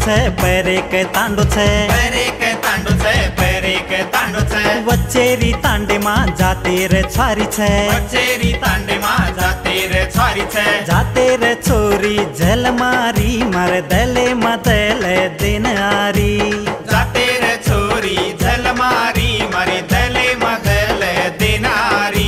छे परेके तांडो छे परेके तांडो छे परेके तांडो छे वच्चेरी तांडे में जाते रे छारी छे वच्चेरी तांडे में जाते रे छारी छे जाते रे छोरी झल मारी मारे दले मदले दिन आरी जाते रे छोरी झल मारी मारे दले मदले दिन आरी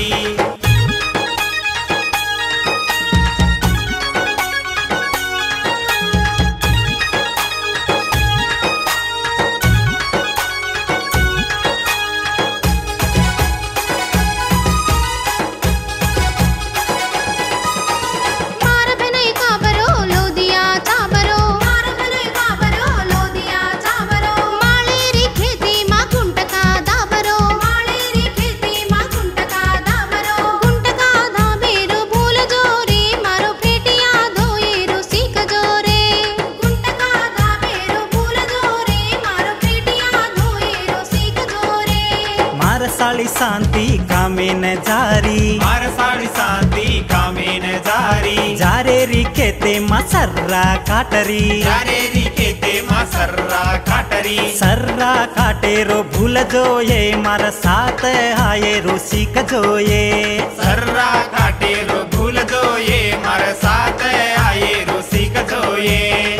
साड़ी शांति कामे न जारी मार साड़ी शांति कामे न जारी जारे री खेते मसर्रा काटरी जारे री खेते मसर्रा काटरी सर्रा काटे रो भूल जो ये मार साथ आये रो सीख जो ये सर्रा काटे रो भूल जो ये मार साथ आये रो सीख जो ये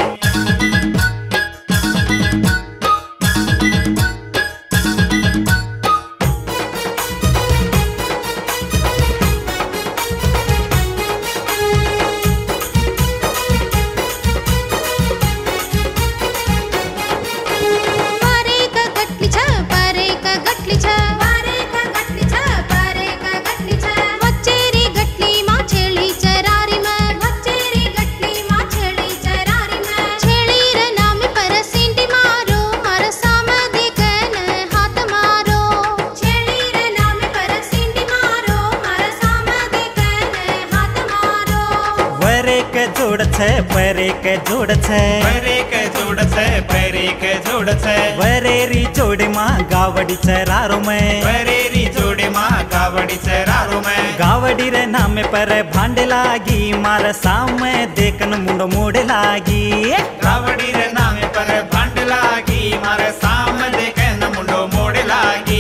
जोड़ छे परेके जोड़ छे परेके जोड़ छे परेके जोड़ छे वरेरी जोड़े माँ गावड़ी चरारो में वरेरी जोड़े माँ गावड़ी चरारो में गावड़ी रे नामे पर भांडे लागी मार सामे देखन मुंडो मोड़े लागी गावड़ी रे नामे पर भांडे लागी मार सामे देखन मुंडो मोड़े लागी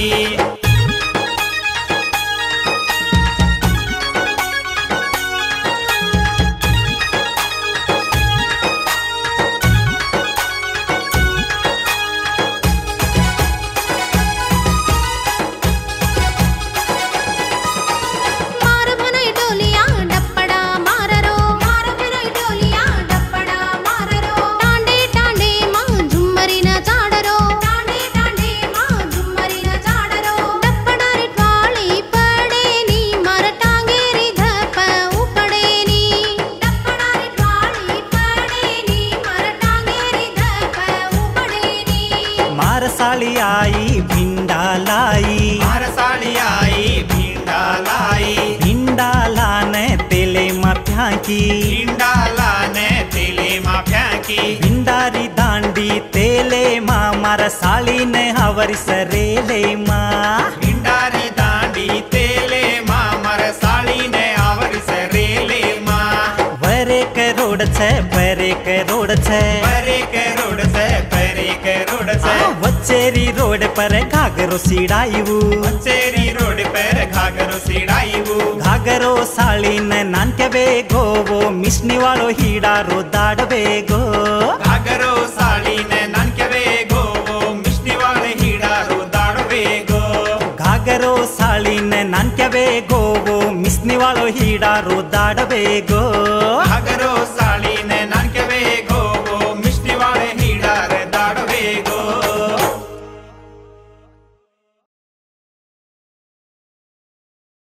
साली आई भिंडा लाई मार साली आई भिंडा लाई भिंडा लाने तेले मा फ्यांकी भिंडा लाने तेले मा फ्यांकी भिंडारी दांडी तेले मा मार साली ने हवरी सरेले मा भिंडारी दांडी तेले मा मार साली ने हवरी सरेले मा वरेके रोड छे परेके रोड छे परेके रोड छे परेके रोड छे वच्चेरी रोड पर घाघरो सीड़ाईवू वच्चेरी रोड पर घाघरो सीड़ाईवू घाघरो साली ने नान्के बेगो वो मिश्नी वालो हीड़ा रो दाड़ बेगो घाघरो साली ने नान्के बेगो वो मिश्नी वालो हीड़ा रो दाड़ बेगो घाघरो साली ने नान्के बेगो वो मिश्नी वालो हीड़ा रो दाड़ बेगो घाघरो